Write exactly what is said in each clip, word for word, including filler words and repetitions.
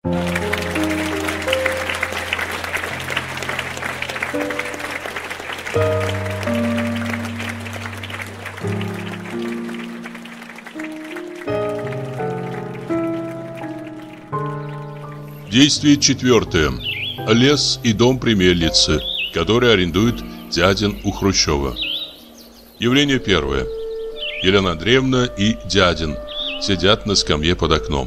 Действие четвертое. Лес и дом при мельнице, который арендует Дядин у Хрущева. Явление первое. Елена Андреевна и Дядин сидят на скамье под окном.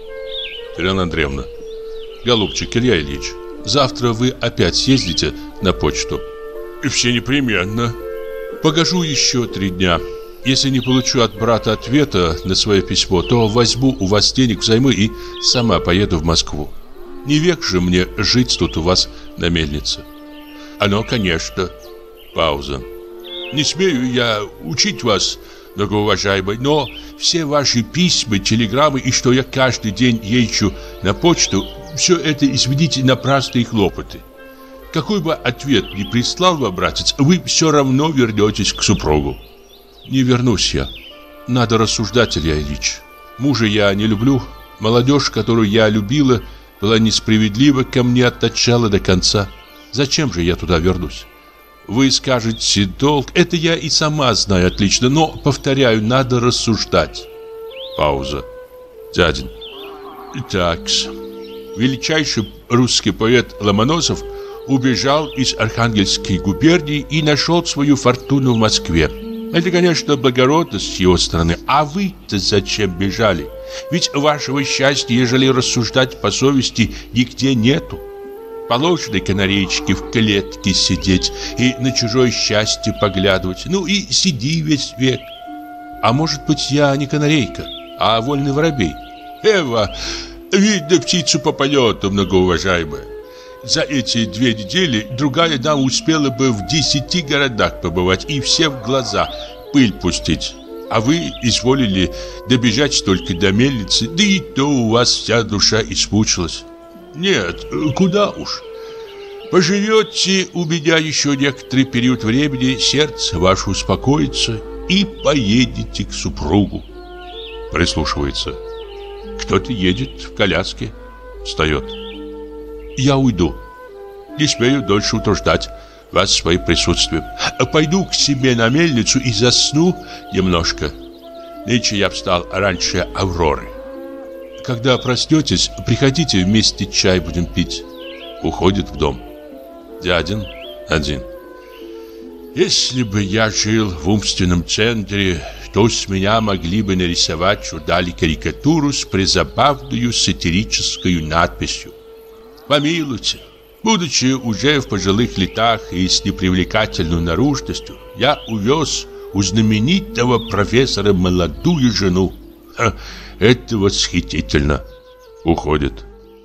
Елена Андреевна: голубчик Илья Ильич, завтра вы опять съездите на почту? Все непременно. Погожу еще три дня. Если не получу от брата ответа на свое письмо, то возьму у вас денег взаймы и сама поеду в Москву. Не век же мне жить тут у вас на мельнице. Оно, конечно. Пауза. Не смею я учить вас, многоуважаемый, но все ваши письма, телеграммы и что я каждый день езжу на почту, все это, извините, напрасные хлопоты. Какой бы ответ ни прислал вам братец, вы все равно вернетесь к супругу. Не вернусь я. Надо рассуждать, Илья Ильич. Мужа я не люблю. Молодежь, которую я любила, была несправедлива ко мне от начала до конца. Зачем же я туда вернусь? Вы скажете, долг. Это я и сама знаю отлично, но, повторяю, надо рассуждать. Пауза. Дядин. Так-с. Величайший русский поэт Ломоносов убежал из Архангельской губернии и нашел свою фортуну в Москве. Это, конечно, благородно с его стороны. А вы-то зачем бежали? Ведь вашего счастья, ежели рассуждать по совести, нигде нету. Положено канареечке в клетке сидеть и на чужое счастье поглядывать. Ну и сиди весь век. А может быть, я не канарейка, а вольный воробей? Эва, видно птицу по полету, многоуважаемая. За эти две недели другая дама успела бы в десяти городах побывать и всем в глаза пыль пустить. А вы изволили добежать только до мельницы, да и то у вас вся душа испучилась. Нет, куда уж. Поживете у меня еще некоторый период времени, сердце ваше успокоится, и поедете к супругу. Прислушивается. Кто-то едет в коляске. Встает. Я уйду. Не смею дольше утруждать вас своим присутствием. Пойду к себе на мельницу и засну немножко. Нынче я встал раньше Авроры. Когда проснетесь, приходите, вместе чай будем пить. Уходит в дом. Дядин один. Если бы я жил в умственном центре, то с меня могли бы нарисовать чудали карикатуру с призабавную сатирической надписью. Помилуйте, будучи уже в пожилых летах и с непривлекательной наружностью, я увез у знаменитого профессора молодую жену. Ха, это восхитительно. Уходит.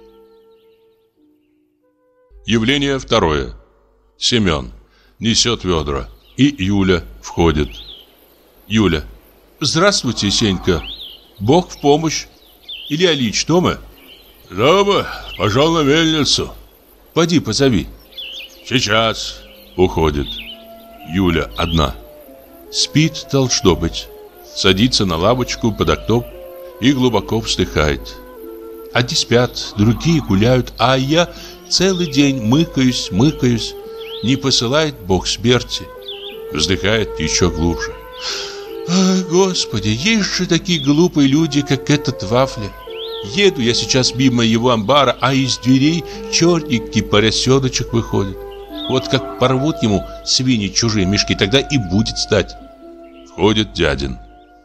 Явление второе. Семен несет ведра, и Юля входит. Юля. Здравствуйте, Сенька. Бог в помощь. Илья Ильич дома? Дома, пошел на мельницу. Поди позови. Сейчас. Уходит. Юля одна. Спит, должно быть. Садится на лавочку под окном и глубоко вздыхает. Одни спят, другие гуляют, а я целый день мыкаюсь, мыкаюсь. Не посылает Бог смерти. Вздыхает еще глубже. Ах, Господи, есть же такие глупые люди, как этот Вафля. Еду я сейчас мимо его амбара, а из дверей черненький поросеночек выходит. Вот как порвут ему свиньи чужие мешки, тогда и будет стать. Входит Дядин.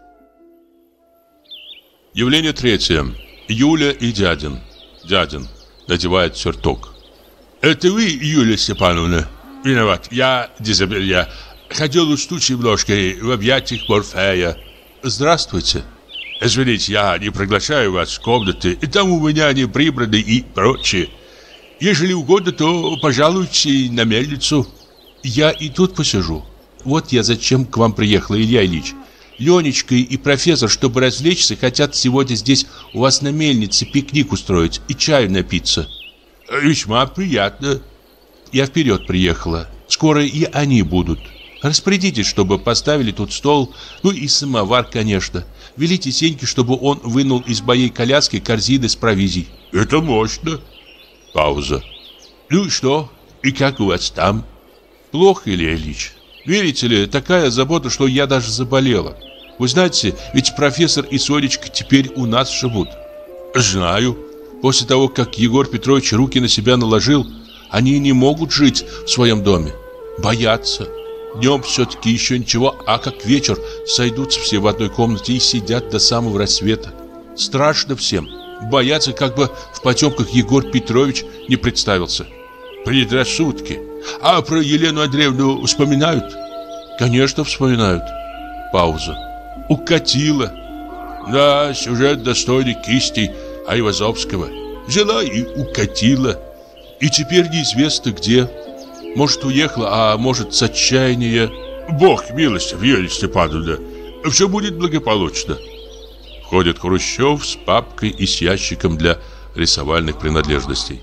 Явление третье. Юля и Дядин. Дядин надевает сюртук. Это вы, Юлия Степановна? Виноват, я Дизабель, я хотел устуть немножко в объятиях Морфея. Здравствуйте. Извините, я не приглашаю вас в комнаты, и там у меня не прибраны и прочее. Ежели угодно, то пожалуйте на мельницу. Я и тут посижу. Вот я зачем к вам приехала, Илья Ильич. Ленечка и профессор, чтобы развлечься, хотят сегодня здесь у вас на мельнице пикник устроить и чаю напиться. Весьма приятно. Я вперед приехала. Скоро и они будут. Распорядитесь, чтобы поставили тут стол, ну и самовар, конечно. Велите Сеньке, чтобы он вынул из моей коляски корзины с провизией. Это мощно. Пауза. Ну и что? И как у вас там? Плохо, Илья Ильич. Верите ли, такая забота, что я даже заболела. Вы знаете, ведь профессор и Сонечка теперь у нас живут. Знаю. После того, как Егор Петрович руки на себя наложил, они не могут жить в своем доме. Боятся. Днем все-таки еще ничего, а как вечер сойдутся все в одной комнате и сидят до самого рассвета. Страшно всем. Боятся, как бы в потемках Егор Петрович не представился. Предрассудки. А про Елену Андреевну вспоминают? Конечно, вспоминают. Пауза. Укатила. Да, сюжет достойный кисти Айвазовского. Взяла и укатила. И теперь неизвестно где. Может, уехала, а может, с отчаяния. Бог милостив, Елена Степановна. Все будет благополучно. Входит Хрущев с папкой и с ящиком для рисовальных принадлежностей.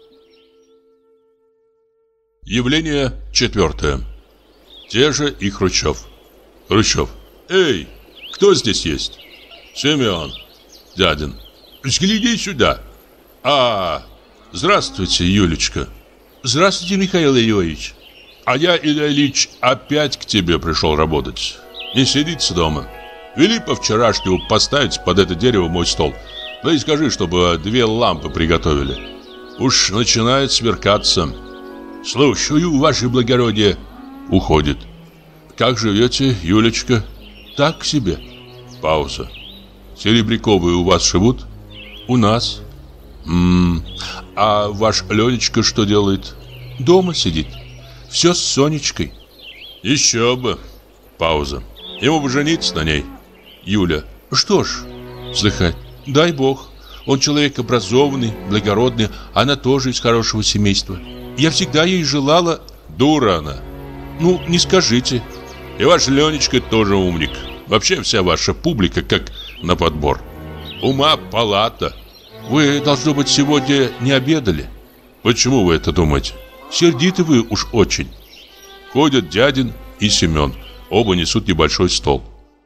Явление четвертое. Те же и Хрущев. Хрущев. Эй, кто здесь есть? Семен. Дядин. Взгляни сюда. А, здравствуйте, Юлечка. Здравствуйте, Михаил Ильич. А я, Илья Ильич, опять к тебе пришел работать. Не сидите дома. Вели по вчерашнему поставить под это дерево мой стол. Да и скажи, чтобы две лампы приготовили. Уж начинает смеркаться. Слушаю, ваше благородие. Уходит. Как живете, Юлечка? Так к себе. Пауза. Серебряковые у вас живут? У нас. М-м. А ваш Ленечка что делает? Дома сидит. Все с Сонечкой. Еще бы. Пауза. Ему бы жениться на ней. Юля. Что ж, вздыхает. Дай бог. Он человек образованный, благородный. Она тоже из хорошего семейства. Я всегда ей желала... Дура она. Ну, не скажите. И ваш Ленечка тоже умник. Вообще вся ваша публика как на подбор. Ума палата. Вы, должно быть, сегодня не обедали. Почему вы это думаете? Сердиты вы уж очень. Ходят Дядин и Семен. Оба несут небольшой стол.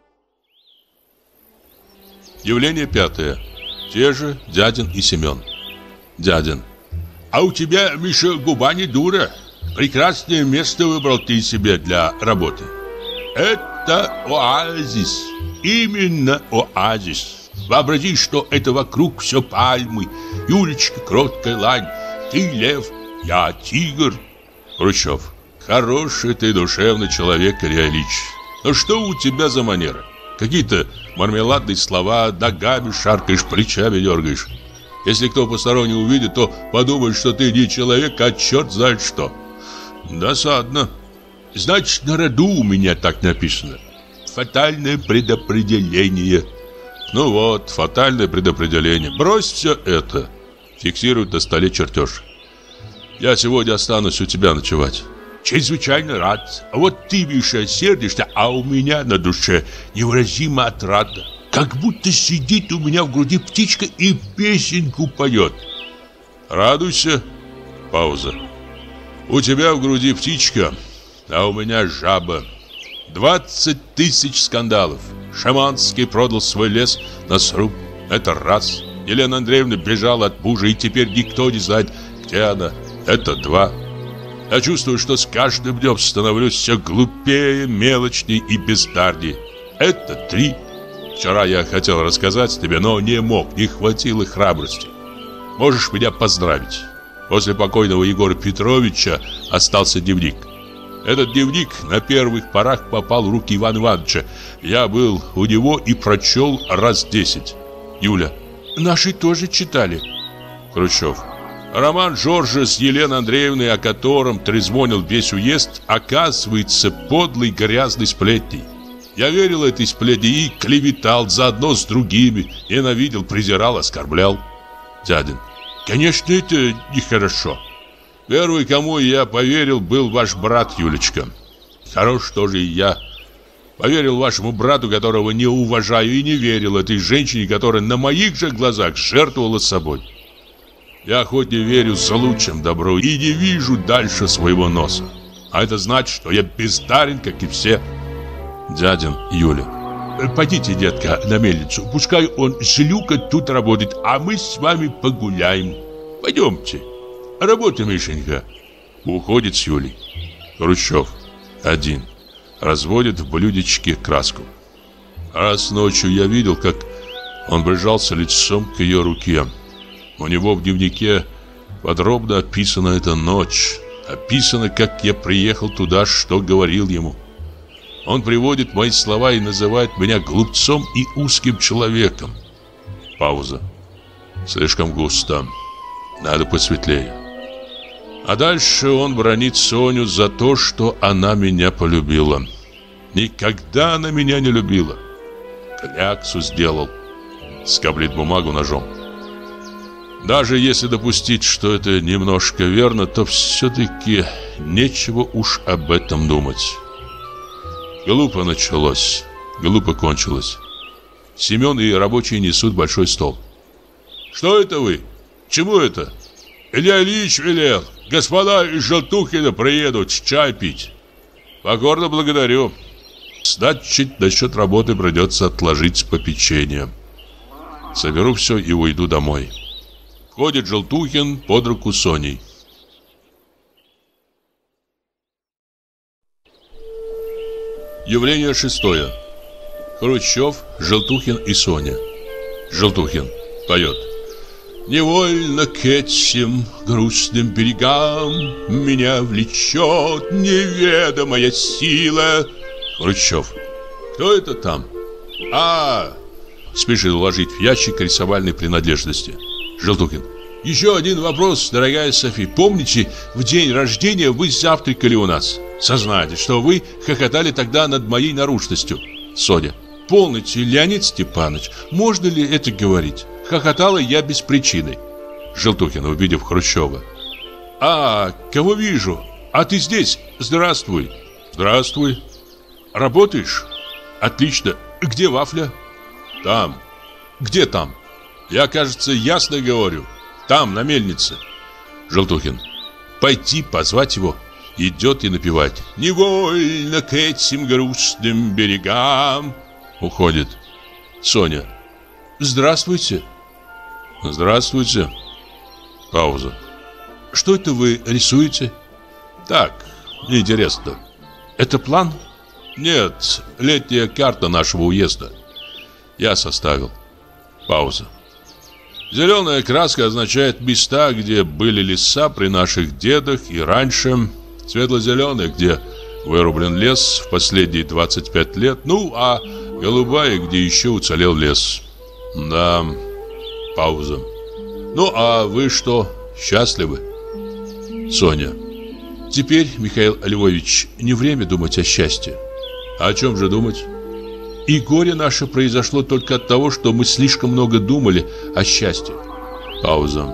Явление пятое. Те же Дядин и Семен. Дядин. А у тебя, Миша, губа не дура. Прекрасное место выбрал ты себе для работы. Это оазис. Именно оазис. Вообрази, что это вокруг все пальмы. Юлечка, кроткая лань. Ты лев, я тигр. Хрущев. Хороший ты душевный человек, Илья Ильич. Но что у тебя за манера? Какие-то мармеладные слова, ногами шаркаешь, плечами дергаешь. Если кто посторонний увидит, то подумает, что ты не человек, а черт знает что. Досадно. Значит, на роду у меня так написано. Фатальное предопределение. Ну вот, фатальное предопределение. Брось все это. Фиксирует на столе чертеж. Я сегодня останусь у тебя ночевать. Чрезвычайно рад. А вот ты, Миша, сердишься, а у меня на душе невыразимо отрада. Как будто сидит у меня в груди птичка и песенку поет. Радуйся. Пауза. У тебя в груди птичка, а у меня жаба. Двадцать тысяч скандалов. Шаманский продал свой лес на сруб. Это раз. Елена Андреевна бежала от мужа, и теперь никто не знает, где она. Это два. Я чувствую, что с каждым днем становлюсь все глупее, мелочней и бездарней. Это три. Вчера я хотел рассказать тебе, но не мог, не хватило храбрости. Можешь меня поздравить. После покойного Егора Петровича остался дневник. Этот дневник на первых порах попал в руки Ивана Ивановича. Я был у него и прочел раз десять. Юля. Наши тоже читали. Хрущев. Роман Жоржа с Еленой Андреевной, о котором трезвонил весь уезд, оказывается подлой грязной сплетней. Я верил этой сплетне и клеветал заодно с другими, ненавидел, презирал, оскорблял. Дядин. Конечно, это нехорошо. Первый, кому я поверил, был ваш брат Юлечка. Хорош тоже и я. Поверил вашему брату, которого не уважаю, и не верил этой женщине, которая на моих же глазах жертвовала собой. Я хоть не верю злу, чем добру, и не вижу дальше своего носа. А это значит, что я бездарен, как и все. Дядин Юля. Пойдите, детка, на мельницу. Пускай он с Люка тут работает, а мы с вами погуляем. Пойдемте. Работай, Мишенька. Уходит с Юлей. Хрущев. Один. Разводит в блюдечке краску. Раз ночью я видел, как он прижался лицом к ее руке. У него в дневнике подробно описана эта ночь. Описано, как я приехал туда, что говорил ему. Он приводит мои слова и называет меня глупцом и узким человеком. Пауза. Слишком густо. Надо посветлее. А дальше он бранит Соню за то, что она меня полюбила. Никогда она меня не любила. Кляксу сделал. Скоблит бумагу ножом. Даже если допустить, что это немножко верно, то все-таки нечего уж об этом думать. Глупо началось, глупо кончилось. Семен и рабочие несут большой стол. Что это вы? Чему это? Илья Ильич велел. Господа из Желтухина приедут чай пить. Покорно благодарю. Значит, насчет работы придется отложить попечение. Соберу все и уйду домой. Входит Желтухин под руку с Соней. Явление шестое. Хрущев, Желтухин и Соня. Желтухин поет. Невольно к этим грустным берегам меня влечет неведомая сила. Хрущев. Кто это там? А, спешит уложить в ящик рисовальной принадлежности. Желтухин. Еще один вопрос, дорогая Софи. Помните, в день рождения вы завтракали у нас? Сознайте, что вы хохотали тогда над моей наружностью. Соня. Полноте, Леонид Степанович, можно ли это говорить? Хохотала я без причины. Желтухин, увидев Хрущева. А, кого вижу? А ты здесь? Здравствуй. Здравствуй. Работаешь? Отлично. Где Вафля? Там. Где там? Я, кажется, ясно говорю. Там, на мельнице. Желтухин. Пойти позвать его. Идет и напевает. Невольно к этим грустным берегам. Уходит. Соня. Здравствуйте. Здравствуйте. Пауза. Что это вы рисуете? Так, неинтересно. Это план? Нет, летняя карта нашего уезда. Я составил. Пауза. Зеленая краска означает места, где были леса при наших дедах и раньше. Светло-зеленая, где вырублен лес в последние двадцать пять лет. Ну, а голубая, где еще уцелел лес. Да, пауза. Ну, а вы что, счастливы? Соня. Теперь, Михаил Львович, не время думать о счастье. О чем же думать? И горе наше произошло только от того, что мы слишком много думали о счастье. Пауза.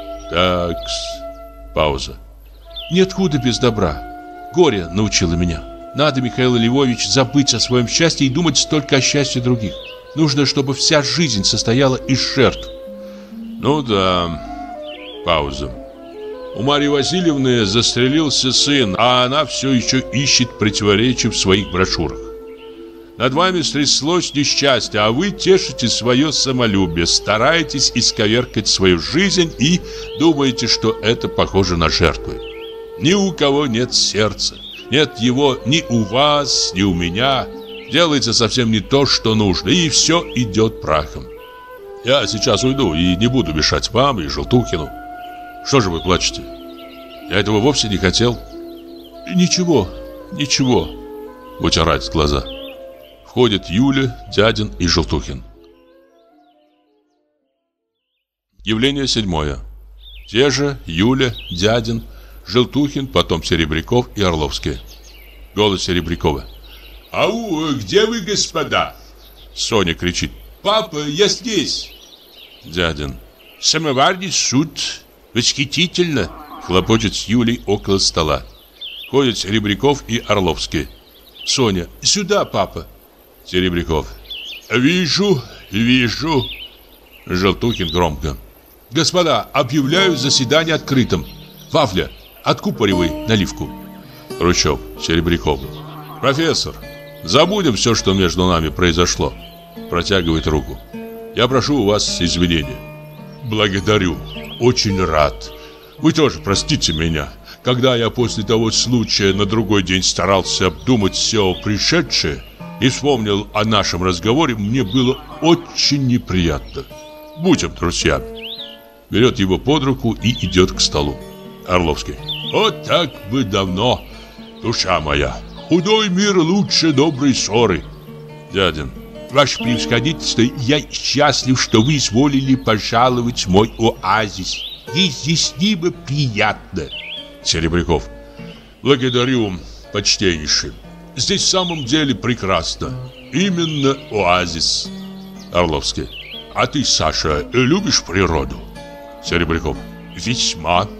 Такс. Пауза. Нет худа без добра. Горе научило меня. Надо, Михаил Львович, забыть о своем счастье и думать только о счастье других. Нужно, чтобы вся жизнь состояла из жертв. Ну да. Пауза. У Марьи Васильевны застрелился сын, а она все еще ищет противоречия в своих брошюрах. Над вами стряслось несчастье, а вы тешите свое самолюбие, стараетесь исковеркать свою жизнь и думаете, что это похоже на жертву. Ни у кого нет сердца, нет его ни у вас, ни у меня. Делается совсем не то, что нужно, и все идет прахом. Я сейчас уйду и не буду мешать вам и Желтухину. Что же вы плачете? Я этого вовсе не хотел. Ничего, ничего. Вытирает глаза. Входят Юля, Дядин и Желтухин. Явление седьмое. Те же Юля, Дядин, Желтухин, потом Серебряков и Орловский. Голос Серебрякова. «Ау, где вы, господа?» Соня кричит. «Папа, я здесь!» Дядин. «Самовар несут. Восхитительно!» Хлопочет с Юлей около стола. Ходят Серебряков и Орловский. Соня. «Сюда, папа!» Серебряков. «Вижу, вижу!» Желтухин громко. «Господа, объявляю заседание открытым. Вафля, откупоривай наливку». Хрущев Серебрякову. Профессор, забудем все, что между нами произошло. Протягивает руку. Я прошу у вас извинения. Благодарю. Очень рад. Вы тоже простите меня. Когда я после того случая на другой день старался обдумать все пришедшее и вспомнил о нашем разговоре, мне было очень неприятно. Будем друзьями. Берет его под руку и идет к столу. Орловский. Вот так бы давно, душа моя. Худой мир лучше доброй ссоры. Дядин. Ваше превосходительство, я счастлив, что вы изволили пожаловать в мой оазис. Здесь небо приятно. Серебряков. Благодарю, почтеннейший. Здесь в самом деле прекрасно. Именно оазис. Орловский. А ты, Саша, любишь природу? Серебряков. Весьма.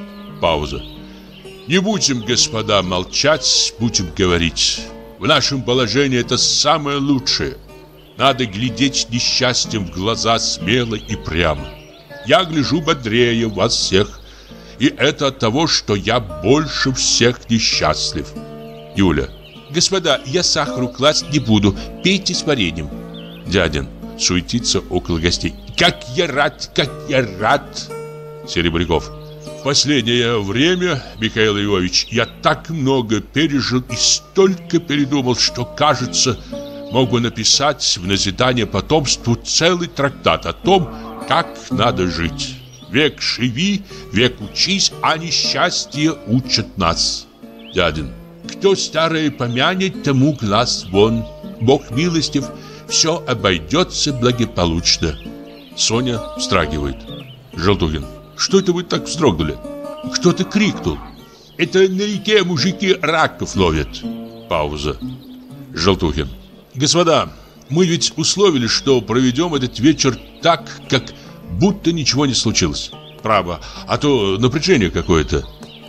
Пауза. Не будем, господа, молчать, будем говорить. В нашем положении это самое лучшее. Надо глядеть несчастьем в глаза смело и прямо. Я гляжу бодрее вас всех. И это от того, что я больше всех несчастлив. Юля. Господа, я сахару класть не буду. Пейте с вареньем. Дядин суетится около гостей. Как я рад, как я рад. Серебряков. В последнее время, Михаил Львович, я так много пережил и столько передумал, что, кажется, мог бы написать в назидание потомству целый трактат о том, как надо жить. Век живи, век учись, а несчастье учат нас. Дядин. Кто старое помянет, тому глаз вон. Бог милостив, все обойдется благополучно. Соня вздрагивает. Желтухин. Что это вы так вздрогнули? Кто-то крикнул. Это на реке мужики раков ловят. Пауза. Желтухин. Господа, мы ведь условились, что проведем этот вечер так, как будто ничего не случилось. Право, а то напряжение какое-то.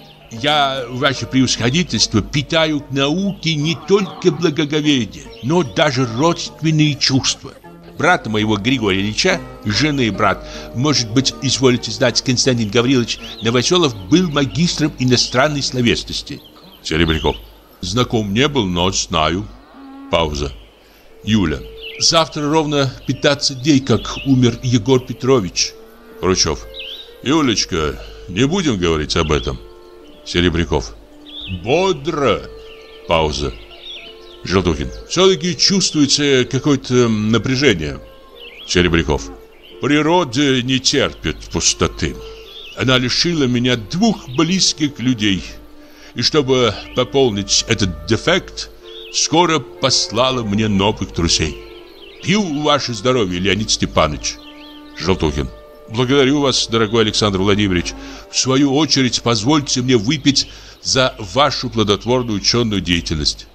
Я, ваше превосходительство, питаю к науке не только благоговение, но даже родственные чувства. Брата моего Григория Ильича, жены брат, может быть, изволите знать, Константин Гаврилович Новоселов был магистром иностранной словесности. Серебряков. Знаком не был, но знаю. Пауза. Юля. Завтра ровно пятнадцать дней, как умер Егор Петрович. Хрущев. Юлечка, не будем говорить об этом. Серебряков. Бодро. Пауза. Желтухин. Все-таки чувствуется какое-то напряжение. Серебряков. Природа не терпит пустоты. Она лишила меня двух близких людей. И чтобы пополнить этот дефект, скоро послала мне новых друзей. Пью ваше здоровье, Леонид Степанович. Желтухин. Благодарю вас, дорогой Александр Владимирович. В свою очередь, позвольте мне выпить за вашу плодотворную ученую деятельность.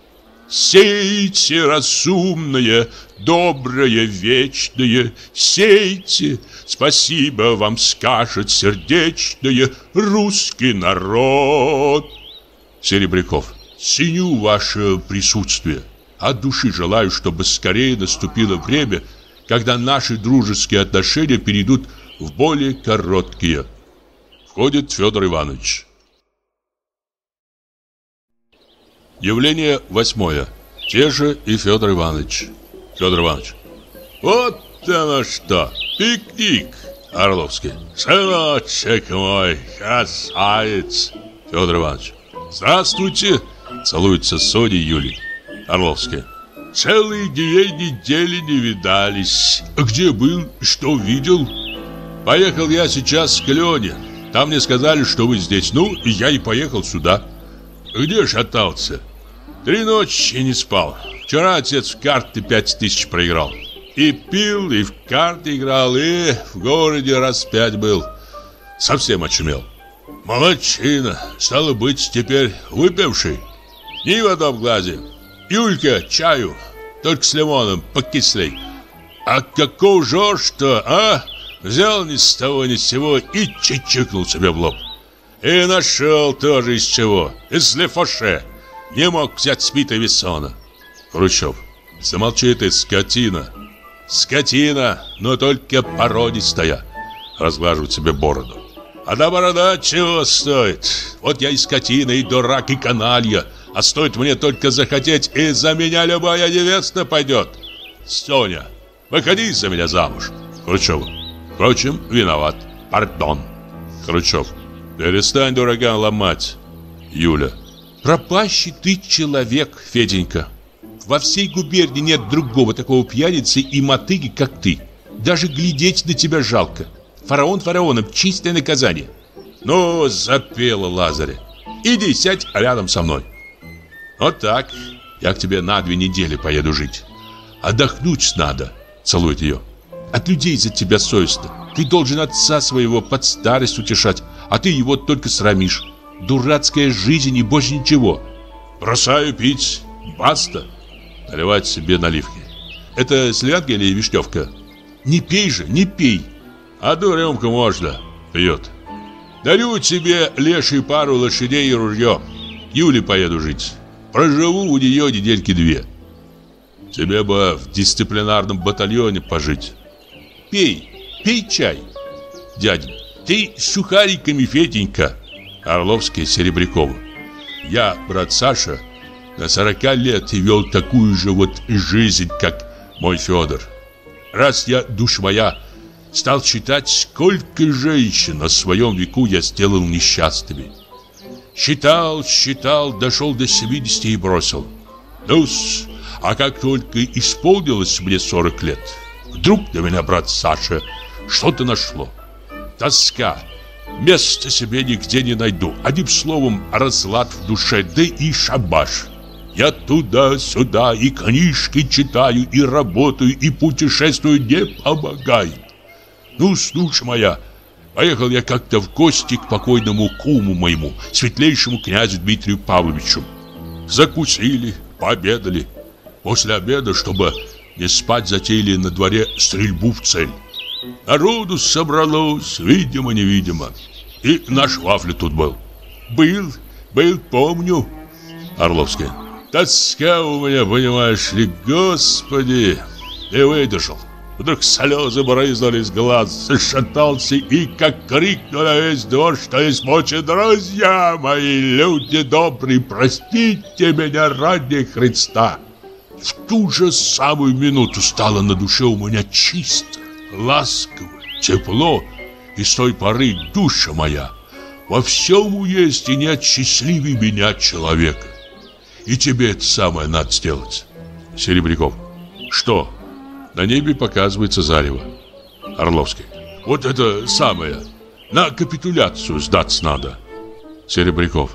Сейте, разумное, доброе, вечное, сейте, спасибо вам скажет сердечное русский народ. Серебряков. Ценю ваше присутствие. От души желаю, чтобы скорее наступило время, когда наши дружеские отношения перейдут в более короткие. Входит Федор Иванович. Явление восьмое. Те же и Федор Иванович. Федор Иванович. Вот оно что, пикник. Орловский. Сыночек мой, красавец. Федор Иванович. Здравствуйте. Целуется с Соней Юлей. Орловский. Целые две недели не видались. Где был, что видел? Поехал я сейчас к Лене. Там мне сказали, что вы здесь. Ну, и я и поехал сюда. Где шатался? Три ночи не спал. Вчера отец в карты пять тысяч проиграл. И пил, и в карты играл, и в городе раз пять был. Совсем очумел. Молодчина. Стало быть, теперь выпивший. Ни в одном глазе. Юлька, чаю. Только с лимоном, покислей. А какого жор-что, а? Взял ни с того ни с сего и чичикнул себе в лоб. И нашел тоже из чего. Из Лефоше. Не мог взять Смита и Вессона. Хрущев. Замолчи ты, скотина. Скотина, но только породистая. Разглаживает себе бороду. Одна борода чего стоит? Вот я и скотина, и дурак, и каналья. А стоит мне только захотеть, и за меня любая невеста пойдет. Соня, выходи за меня замуж. Хрущев. Впрочем, виноват. Пардон. Хрущев. Перестань, дуракан, ломать. Юля. Пропащий ты человек, Феденька. Во всей губернии нет другого такого пьяницы и мотыги, как ты. Даже глядеть на тебя жалко. Фараон фараоном, чистое наказание. Ну, запела Лазаря. Иди, сядь рядом со мной. Вот так. Я к тебе на две недели поеду жить. Отдохнуть надо. Целует ее. От людей за тебя совестно. Ты должен отца своего под старость утешать, а ты его только срамишь. Дурацкая жизнь и больше ничего. Бросаю пить. Баста. Наливать себе наливки. Это сливянка или вишневка? Не пей же, не пей. Одну рюмку можно. Пьет. Дарю тебе, леший, пару лошадей и ружье. Юле поеду жить. Проживу у нее недельки две. Тебе бы в дисциплинарном батальоне пожить. Пей, пей чай. Дядя, ты с сухариками, Феденька. Орловский, Серебрякова. Я, брат Саша, на сорока лет и вел такую же вот жизнь, как мой Федор. Раз я, душа моя, стал считать, сколько женщин на своем веку я сделал несчастными. Считал, считал, дошел до семидесяти и бросил. Ну-с, а как только исполнилось мне сорок лет, вдруг на меня, брат Саша, что-то нашло. Тоска. Места себе нигде не найду. Одним словом, разлад в душе, да и шабаш. Я туда-сюда и книжки читаю, и работаю, и путешествую, не помогает. Ну, слушай моя, поехал я как-то в гости к покойному куму моему, светлейшему князю Дмитрию Павловичу. Закусили, пообедали. После обеда, чтобы не спать, затеяли на дворе стрельбу в цель. Народу собралось, видимо-невидимо. И наш Вафля тут был. Был, был, помню. Орловская. Тоска у меня, понимаешь ли, господи. Не выдержал. Вдруг слезы брызнули из глаз, зашатался и как крикнул на весь двор, что есть мочи: друзья мои, люди добрые, простите меня ради Христа. В ту же самую минуту стало на душе у меня чисто, ласково, тепло, и с той поры, душа моя, во всем есть и нет счастливее меня человека. И тебе это самое надо сделать. Серебряков. Что? На небе показывается зарево. Орловский. Вот это самое. На капитуляцию сдаться надо. Серебряков.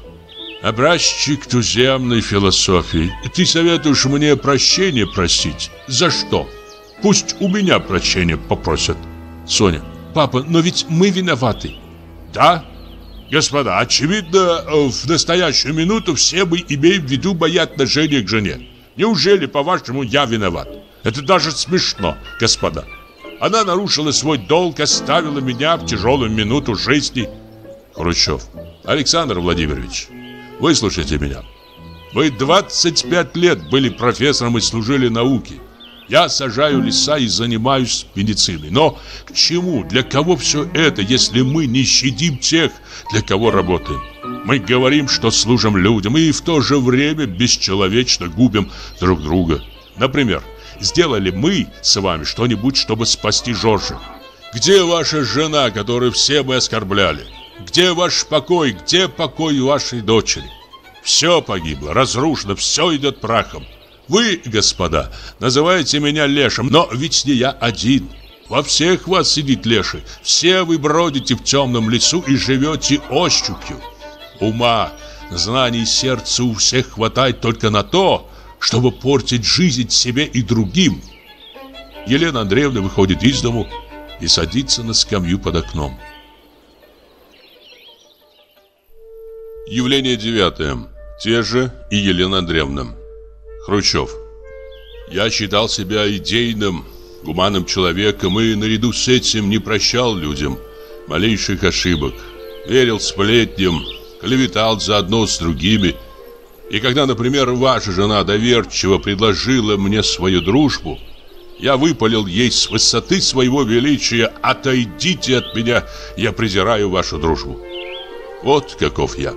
Образчик туземной философии. Ты советуешь мне прощения просить? За что? Пусть у меня прощения попросят. Соня. Папа, но ведь мы виноваты. Да? Господа, очевидно, в настоящую минуту все мы имеем в виду мои отношения к жене. Неужели, по-вашему, я виноват? Это даже смешно, господа. Она нарушила свой долг, оставила меня в тяжелую минуту жизни. Хрущев. Александр Владимирович, выслушайте меня. Вы двадцать пять лет были профессором и служили науке. Я сажаю леса и занимаюсь медициной. Но к чему, для кого все это, если мы не щадим тех, для кого работаем? Мы говорим, что служим людям, и в то же время бесчеловечно губим друг друга. Например, сделали мы с вами что-нибудь, чтобы спасти Жоржа? Где ваша жена, которую все мы оскорбляли? Где ваш покой, где покой вашей дочери? Все погибло, разрушено, все идет прахом. Вы, господа, называете меня лешим, но ведь не я один. Во всех вас сидит леший. Все вы бродите в темном лесу и живете ощупью. Ума, знаний, сердца у всех хватает только на то, чтобы портить жизнь себе и другим. Елена Андреевна выходит из дому и садится на скамью под окном. Явление девятое. Те же и Елена Андреевна. Хрущев. Я считал себя идейным, гуманным человеком и наряду с этим не прощал людям малейших ошибок. Верил сплетням, клеветал заодно с другими. И когда, например, ваша жена доверчиво предложила мне свою дружбу, Я выпалил ей с высоты своего величия: отойдите от меня, я презираю вашу дружбу. Вот каков я.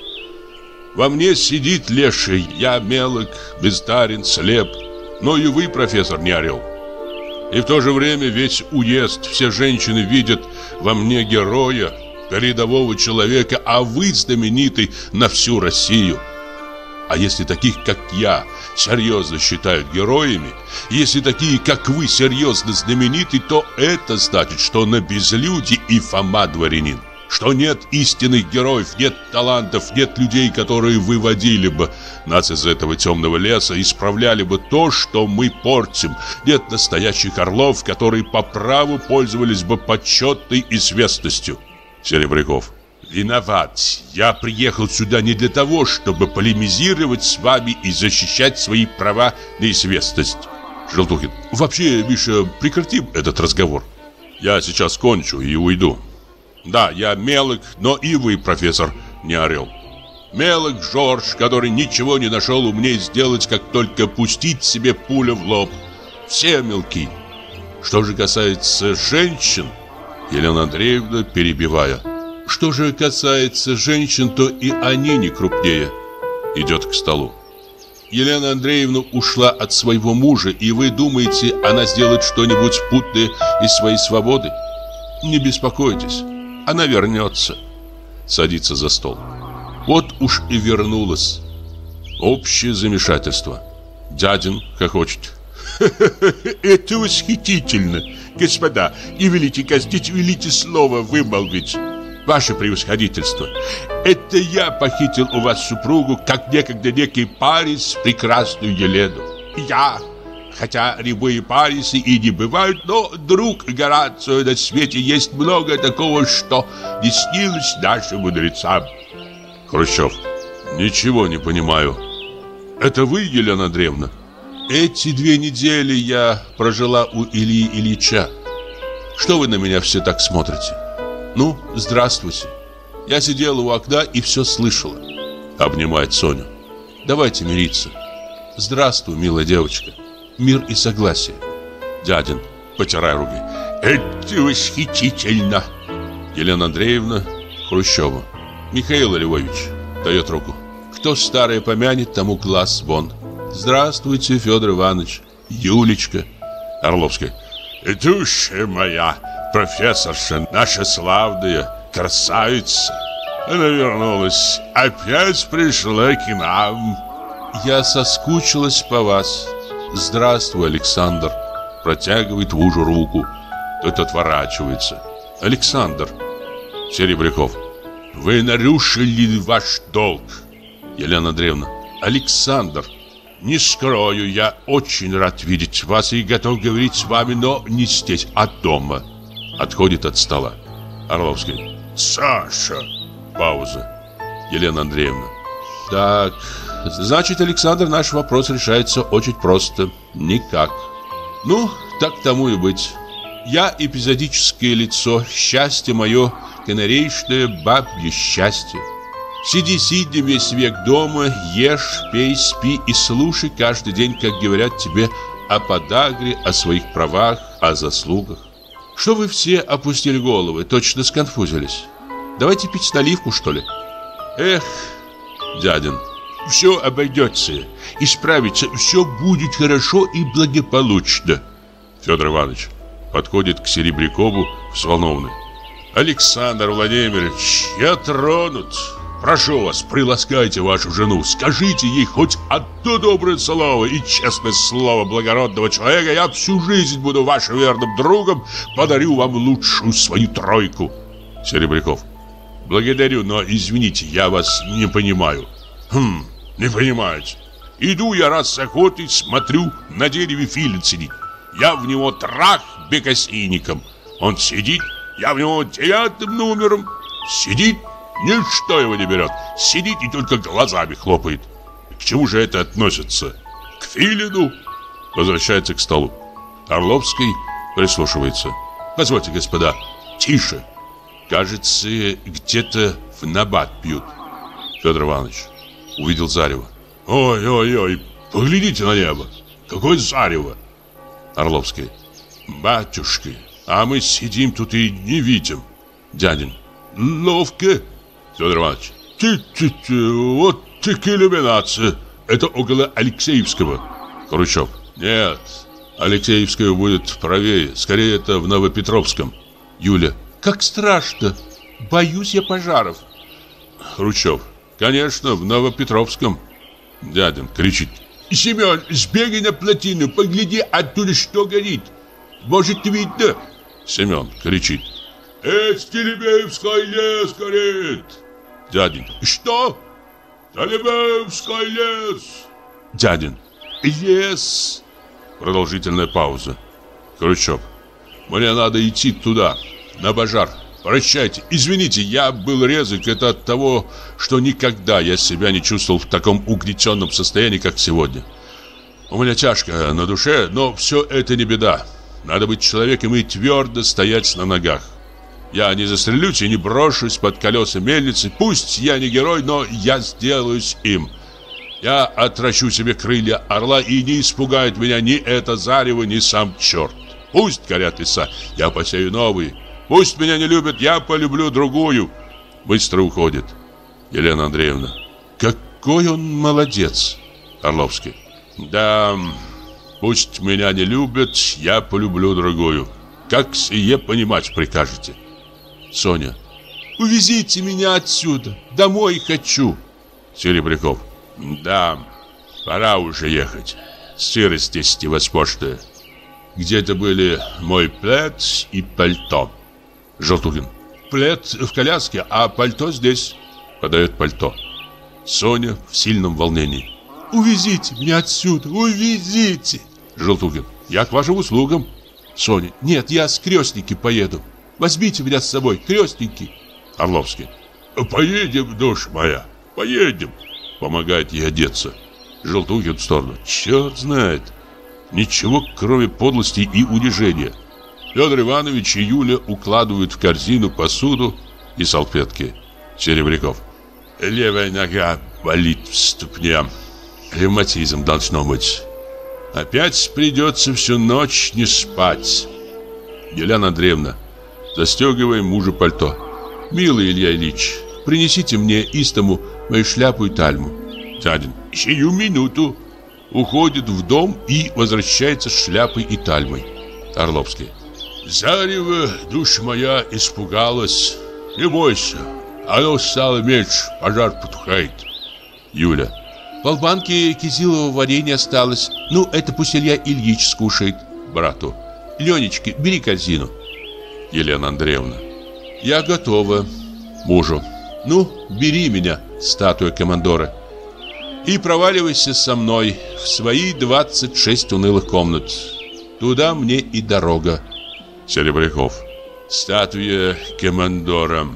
Во мне сидит леший, я мелок, бездарен, слеп, но и вы, профессор, не орел. И в то же время весь уезд, все женщины видят во мне героя, рядового человека, а вы знаменитый на всю Россию. А если таких, как я, серьезно считают героями, если такие, как вы, серьезно знамениты, то это значит, что на безлюдье и Фома дворянин, что нет истинных героев, нет талантов, нет людей, которые выводили бы нас из этого темного леса, исправляли бы то, что мы портим, нет настоящих орлов, которые по праву пользовались бы почетной известностью. Серебряков: виноват. Я приехал сюда не для того, чтобы полемизировать с вами и защищать свои права на известность. Желтухин: вообще, Миша, прекратим этот разговор. Я сейчас кончу и уйду. Да, я мелок, но и вы, профессор, не орел. Мелок Жорж, который ничего не нашел умнее сделать, как только пустить себе пулю в лоб. Все мелки. Что же касается женщин, Елена Андреевна, перебивая: что же касается женщин, то и они не крупнее. Идет к столу. Елена Андреевна ушла от своего мужа, и вы думаете, она сделает что-нибудь путное из своей свободы? Не беспокойтесь, она вернется. Садится за стол. Вот уж и вернулась. Общее замешательство. Дядин хохочет: это восхитительно. Господа, не велите казнить, велите слово вымолвить. Ваше превосходительство, это я похитил у вас супругу, как некогда некий Парис, прекрасную Елену. Я, хотя рябые Парисы и не бывают, но друг Горацио, на свете есть много такого, что не снилось нашим мудрецам. Хрущев: ничего не понимаю. Это вы, Елена Андреевна? Эти две недели я прожила у Ильи Ильича. Что вы на меня все так смотрите? Ну, здравствуйте. Я сидела у окна и все слышала. Обнимает Соню. Давайте мириться. Здравствуй, милая девочка. Мир и согласие. Дядин, потирая руки: это восхитительно. Елена Андреевна Хрущеву: Михаил Львович. Дает руку. Кто старое помянет, тому глаз вон. Здравствуйте, Федор Иванович. Юлечка. Орловская: душа моя, профессорша, наша славная красавица. Она вернулась, опять пришла к нам. Я соскучилась по вас. Здравствуй, Александр. Протягивает мужу руку. Тот отворачивается. Александр. Серебряков: вы нарушили ваш долг. Елена Андреевна: Александр, не скрою, я очень рад видеть вас и готов говорить с вами, но не здесь, а дома. Отходит от стола. Орловский: Саша. Пауза. Елена Андреевна: так, значит, Александр, наш вопрос решается очень просто. Никак. Ну, так тому и быть. Я эпизодическое лицо, счастье мое, канарейшное бабье счастье. Сиди, сиди весь век дома, ешь, пей, спи и слушай каждый день, как говорят тебе о подагре, о своих правах, о заслугах. Что вы все опустили головы, точно сконфузились? Давайте пить наливку, что ли? Эх, дядин, все обойдется, исправится, все будет хорошо и благополучно. Федор Иванович подходит к Серебрякову взволнованный: Александр Владимирович, я тронут. Прошу вас, приласкайте вашу жену, скажите ей хоть одно доброе слово, и честное слово благородного человека, я всю жизнь буду вашим верным другом, подарю вам лучшую свою тройку. Серебряков: благодарю, но извините, я вас не понимаю. Хм, не понимаете. Иду я раз с охоты, смотрю, на дереве филин сидит. Я в него трах бекосинником. Он сидит, я в него девятым номером. Сидит, ничто его не берет. Сидит и только глазами хлопает. К чему же это относится? К филину. Возвращается к столу. Орловский прислушивается. Позвольте, господа, тише. Кажется, где-то в набат пьют. Федор Иванович увидел зарево. Ой-ой-ой, поглядите на небо. Какое зарево. Орловский. Батюшки, а мы сидим тут и не видим. Дядин. Ловко. Федор Иванович. Ты-ты-ты, вот так иллюминация. Это около Алексеевского. Хрущев. Нет, Алексеевская будет правее. Скорее, это в Новопетровском. Юля. Как страшно. Боюсь я пожаров. Хрущев. Конечно, в Новопетровском. Дядин кричит. Семен, сбегай на плотину, погляди оттуда, что горит. Может, видно? Семен кричит. Это Телебеевский лес горит. Дядин. Что? Телебеевский лес. Дядин. Лес. Продолжительная пауза. Хрущев. Мне надо идти туда, на пожар. Прощайте. Извините, я был резок. Это от того, что никогда я себя не чувствовал в таком угнетенном состоянии, как сегодня. У меня тяжко на душе, но все это не беда. Надо быть человеком и твердо стоять на ногах. Я не застрелюсь и не брошусь под колеса мельницы. Пусть я не герой, но я сделаюсь им. Я отращу себе крылья орла, и не испугает меня ни это зарево, ни сам черт. Пусть горят леса, я посею новые. Пусть меня не любят, я полюблю другую. Быстро уходит. Елена Андреевна. Какой он молодец. Орловский. Да, пусть меня не любят, я полюблю другую. Как сие понимать прикажете? Соня. Увезите меня отсюда. Домой хочу. Серебряков. Да, пора уже ехать. Сырость здесь невозможная. Где-то были мой плед и пальто. Желтухин. Плед в коляске, а пальто здесь. Подает пальто. Соня в сильном волнении. Увезите меня отсюда, увезите. Желтухин. Я к вашим услугам. Соня. Нет, я с крестники поеду. Возьмите меня с собой, крестники. Орловский. Поедем, душа моя, поедем. Помогает ей одеться. Желтухин в сторону. Черт знает. Ничего, кроме подлости и унижения. Федор Иванович и Юля укладывают в корзину посуду и салфетки. Серебряков. Левая нога болит в ступне. Ревматизм должно быть. Опять придется всю ночь не спать. Елена Андреевна. Застегиваем мужу пальто. Милый Илья Ильич, принесите мне из дому мою шляпу и тальму. Дядин. Сию минуту. Уходит в дом и возвращается с шляпой и тальмой. Орловский. Зарево, душа моя, испугалась. Не бойся, оно стало меньше, пожар потухает. Юля. В полбанке кизилового варенья осталось. Ну, это пусть Илья Ильич скушает. Брату. Ленечка, бери корзину. Елена Андреевна. Я готова. Мужу. Ну, бери меня, статуя командора, и проваливайся со мной в свои двадцать шесть унылых комнат. Туда мне и дорога. Серебряков. Статуя командора.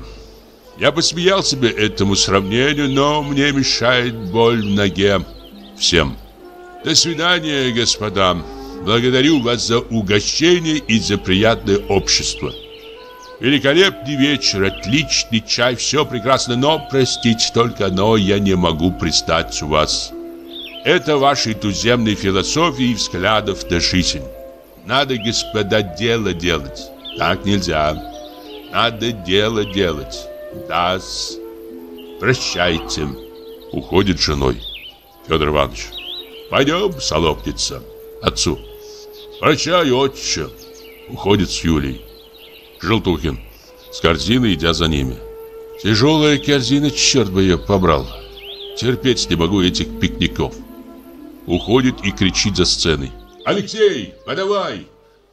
Я посмеял себе этому сравнению, но мне мешает боль в ноге. Всем. До свидания, господа. Благодарю вас за угощение и за приятное общество. Великолепный вечер, отличный чай, все прекрасно, но, простите, только одно я не могу пристать у вас. Это вашей туземной философии и взглядов на жизнь. Надо, господа, дело делать. Так нельзя. Надо дело делать. Да-с. Прощайте. Уходит с женой. Федор Иванович. Пойдем, солопница. Отцу. Прощай, отче. Уходит с Юлей. Желтухин с корзиной, идя за ними. Тяжелая корзина, черт бы ее побрал. Терпеть не могу этих пикников. Уходит и кричит за сценой. Алексей, подавай!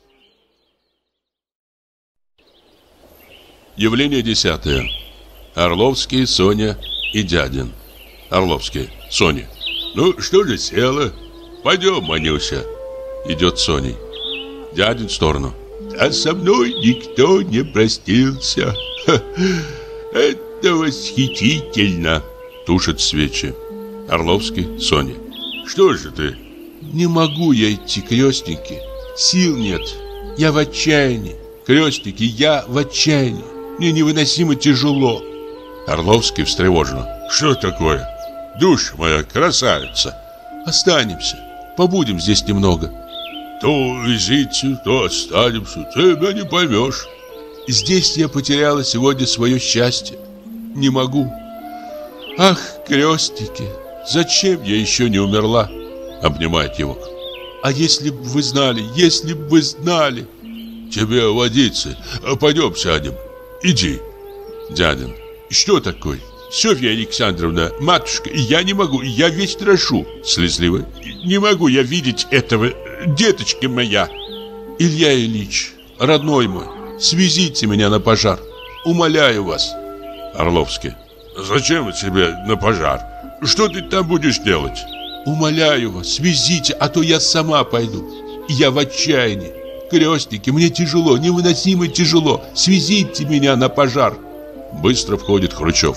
Явление десятое. Орловский, Соня и Дядин. Орловский, Соня. Ну, что же села? Пойдем, Манюся. Идет Соней. Дядин в сторону. А со мной никто не простился. Ха, это восхитительно. Тушит свечи. Орловский, Соня. Что же ты? Не могу я идти, крестники. Сил нет. Я в отчаянии. Крестники, я в отчаянии. Мне невыносимо тяжело. Орловский встревоженно. Что такое? Душа моя, красавица. Останемся. Побудем здесь немного. То везите, то останемся, тебя не поймешь. Здесь я потеряла сегодня свое счастье. Не могу. Ах, крестники, зачем я еще не умерла? Обнимает его. А если бы вы знали, если бы вы знали. Тебе водиться, пойдем сядем. Иди. Дядин. Что такое? Софья Александровна, матушка, я не могу, я весь дрожу. Слезливо. Не могу я видеть этого, деточка моя. Илья Ильич, родной мой, свезите меня на пожар. Умоляю вас. Орловский. Зачем тебе на пожар? Что ты там будешь делать? Умоляю вас, свезите, а то я сама пойду. Я в отчаянии. Крестники, мне тяжело, невыносимо тяжело. Свезите меня на пожар. Быстро входит Хрущев.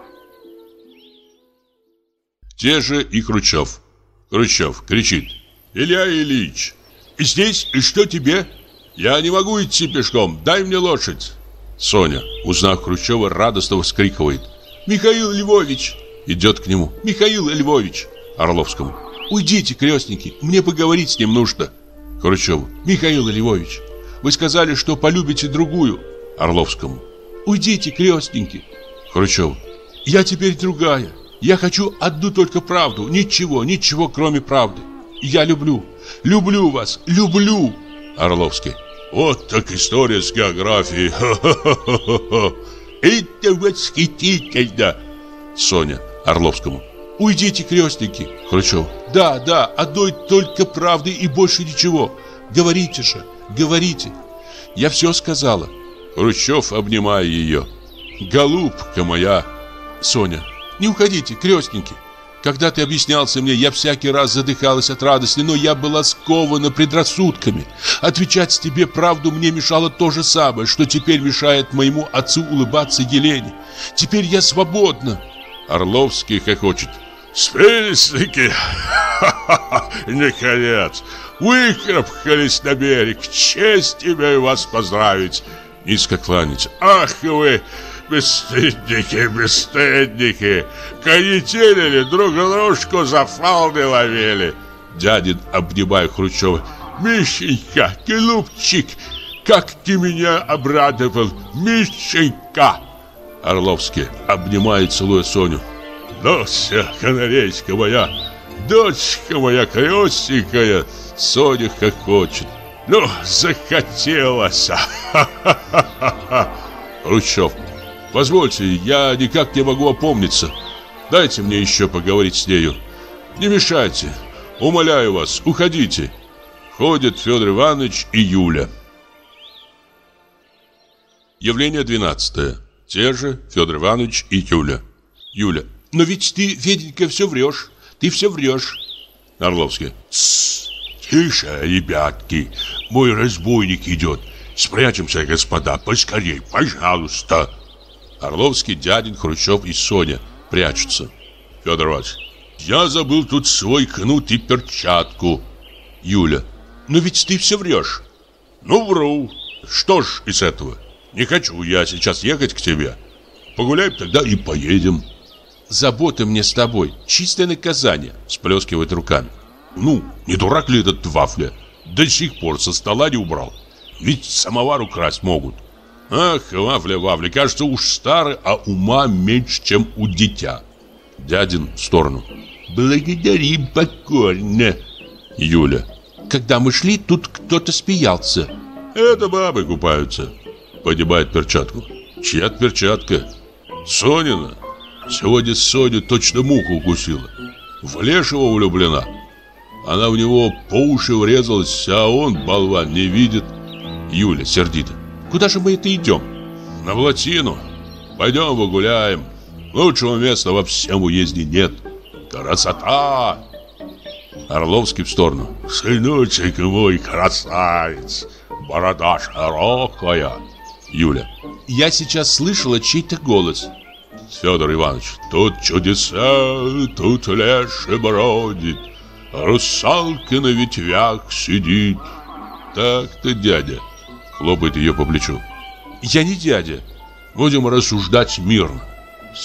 Те же и Хрущев. Хрущев кричит. Илья Ильич, здесь что тебе? Я не могу идти пешком, дай мне лошадь. Соня, узнав Хрущева, радостно вскрикивает. Михаил Львович! Идет к нему. Михаил Львович! Орловскому. Уйдите, крестники, мне поговорить с ним нужно. Хрущеву. Михаил Львович, вы сказали, что полюбите другую. Орловскому. Уйдите, крестники. Хрущеву. Я теперь другая. Я хочу одну только правду. Ничего, ничего, кроме правды. Я люблю, люблю вас, люблю. Орловский. Вот так история с географией. Ха-ха-ха-ха-ха. Это восхитительно. Соня Орловскому. Уйдите, крестники. Хрущев. Да, да, одной только правды и больше ничего. Говорите же, говорите. Я все сказала. Хрущев, обнимая ее. Голубка моя. Соня. Не уходите, крестники. Когда ты объяснялся мне, я всякий раз задыхалась от радости, но я была скована предрассудками. Отвечать тебе правду мне мешало то же самое, что теперь мешает моему отцу улыбаться Елене. Теперь я свободна. Орловский хохочет. Спельсники! Наконец! Выкарабкались на берег! Честь тебе вас поздравить! Низко кланяется. Ах вы, бесстыдники, бесстыдники! Конетелили, друг дружку за фалды ловили! Дядин, обнимая Хрущева. Мишенька, голубчик, как ты меня обрадовал, Мишенька! Орловский, обнимая и целуя Соню. Дося канарейка моя, дочка моя крестненькая. Соня хохочет. Ну, захотелось. Хрущев. Позвольте, я никак не могу опомниться. Дайте мне еще поговорить с нею. Не мешайте. Умоляю вас, уходите. Ходят Федор Иванович и Юля. Явление двенадцатое. Те же Федор Иванович и Юля. Юля. Но ведь ты, Феденька, все врешь. Ты все врешь. Орловский. Тссс. Тише, ребятки. Мой разбойник идет. Спрячемся, господа, поскорей, пожалуйста. Орловский, Дядин, Хрущев и Соня прячутся. Федор Иванович. Я забыл тут свой кнут и перчатку. Юля. Но ведь ты все врешь. Ну, вру. Что ж из этого? Не хочу я сейчас ехать к тебе. Погуляем тогда и поедем. Забота мне с тобой. Чистое наказание. Сплескивает руками. Ну, не дурак ли этот Вафля? До сих пор со стола не убрал. Ведь самовар украсть могут. Ах, Вафля, Вафля, кажется, уж старый, а ума меньше, чем у дитя. Дядин в сторону. Благодарим покорно. Юля. Когда мы шли, тут кто-то смеялся. Это бабы купаются. Поднимает перчатку. Чья перчатка? Сонина. Сегодня Соню точно муха укусила. В Лешего влюблена. Она в него по уши врезалась, а он, болван, не видит. Юля сердито. Куда же мы это идем? На Блатину. Пойдем погуляем. Лучшего места во всем уезде нет. Красота! Орловский в сторону. Сыночек мой красавец. Борода широкая. Юля. Я сейчас слышала чей-то голос. Федор Иванович. Тут чудеса, тут леший бродит. Русалка на ветвях сидит. Так-то, дядя. Хлопает ее по плечу. Я не дядя. Будем рассуждать мирно.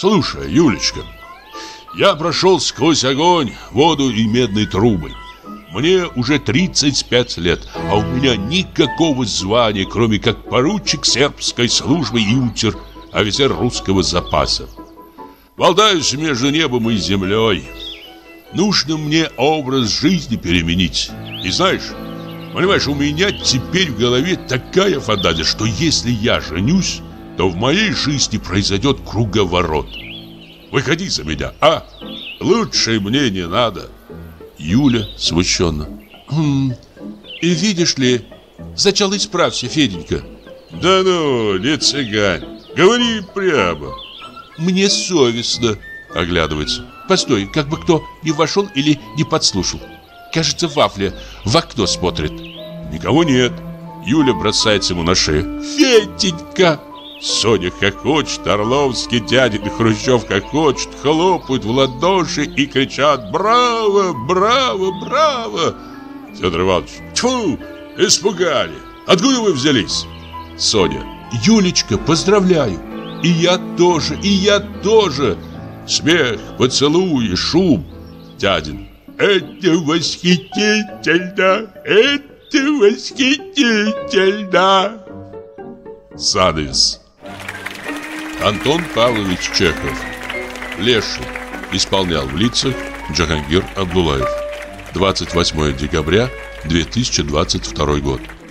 Слушай, Юлечка, я прошел сквозь огонь, воду и медные трубы. Мне уже тридцать пять лет, а у меня никакого звания, кроме как поручик сербской службы и унтер-офицер русского запаса. Болтаюсь между небом и землей. Нужно мне образ жизни переменить. И знаешь, понимаешь, у меня теперь в голове такая фантазия, что если я женюсь, то в моей жизни произойдет круговорот. Выходи за меня, а? Лучше мне не надо. Юля смущенно. Хм, и видишь ли, сначала исправься, Феденька. Да ну, не цыгань, говори прямо. Мне совестно. Оглядывается. Постой, как бы кто не вошел или не подслушал. Кажется, Вафля в окно смотрит. Никого нет. Юля бросается ему на шею. Феденька! Соня хохочет, Орловский, дядин и Хрущев хохочет, хлопают в ладоши и кричат: «Браво! Браво! Браво!» Федор Иванович: «Тьфу! Испугали! Откуда вы взялись?» Соня: «Юлечка, поздравляю! И я тоже, и я тоже!» Смех, поцелуи, шум. Дядин: «Это восхитительно! Это восхитительно!» Занавес. Антон Павлович Чехов. Леший. Исполнял в лицах Джахангир Абдуллаев. двадцать восьмое декабря две тысячи двадцать второй год.